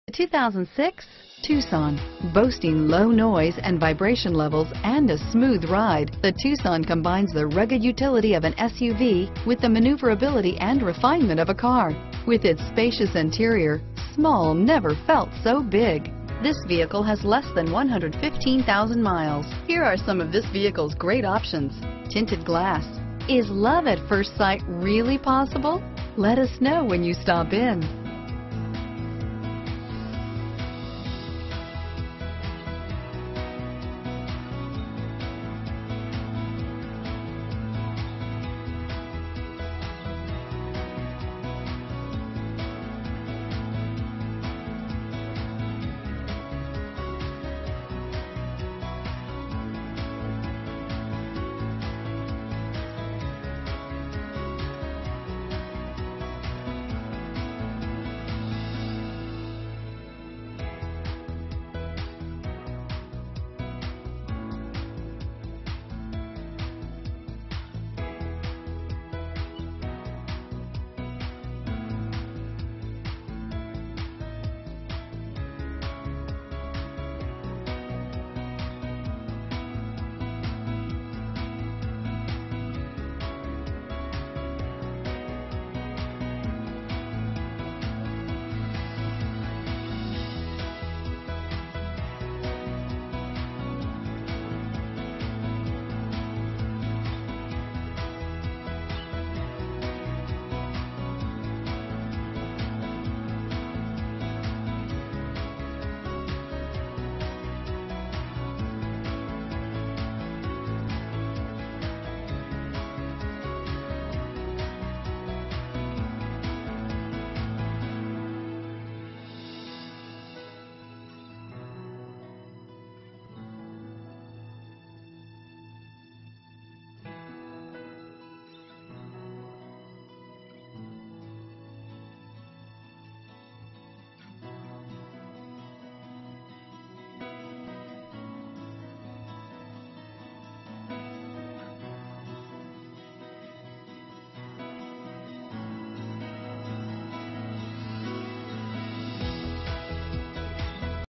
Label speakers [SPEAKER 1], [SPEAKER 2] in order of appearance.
[SPEAKER 1] The 2006 Tucson. Boasting low noise and vibration levels and a smooth ride, the Tucson combines the rugged utility of an SUV with the maneuverability and refinement of a car. With its spacious interior, small never felt so big. This vehicle has less than 115,000 miles. Here are some of this vehicle's great options: tinted glass. Is love at first sight really possible? Let us know when you stop in.